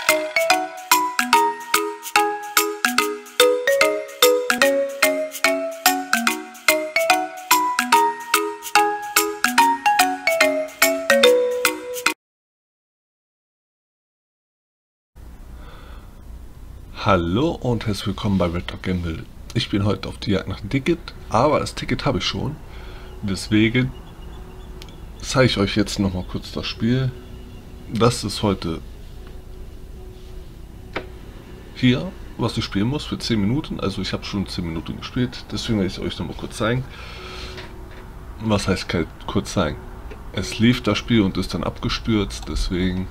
Hallo und herzlich willkommen bei Red Dog Gamble. Ich bin heute auf die Jagd nach dem Ticket, aber das Ticket habe ich schon. Deswegen zeige ich euch jetzt nochmal kurz das Spiel. Das ist heute hier, was ich spielen muss für 10 Minuten. Also ich habe schon 10 Minuten gespielt, deswegen werde ich es euch nochmal kurz zeigen. Was heißt kurz zeigen? Es lief das Spiel und ist dann abgestürzt, deswegen...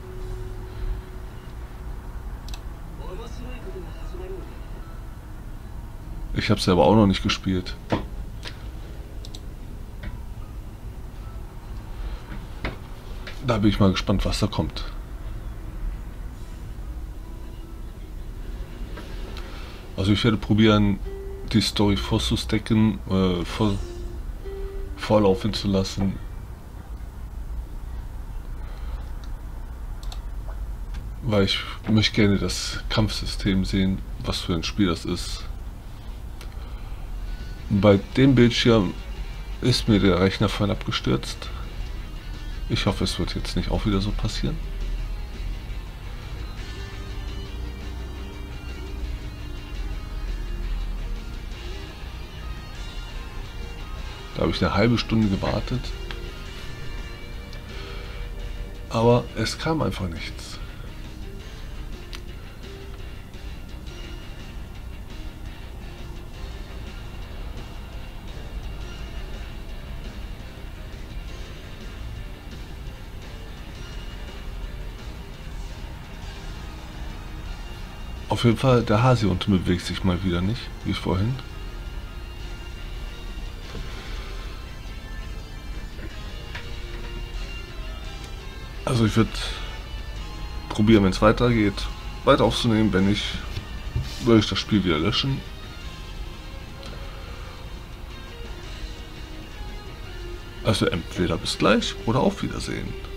Ich habe es selber auch noch nicht gespielt. Da bin ich mal gespannt, was da kommt. Also ich werde probieren, die Story vorzustecken, vorlaufen zu lassen. Weil ich möchte gerne das Kampfsystem sehen, was für ein Spiel das ist. Bei dem Bildschirm ist mir der Rechner vorhin abgestürzt. Ich hoffe, es wird jetzt nicht auch wieder so passieren. Da habe ich eine halbe Stunde gewartet. Aber es kam einfach nichts. Auf jeden Fall, der Hase unten bewegt sich mal wieder nicht, wie vorhin. Also ich würde probieren, wenn es weitergeht, weiter aufzunehmen. Wenn nicht, würde ich das Spiel wieder löschen. Also entweder bis gleich oder auf Wiedersehen.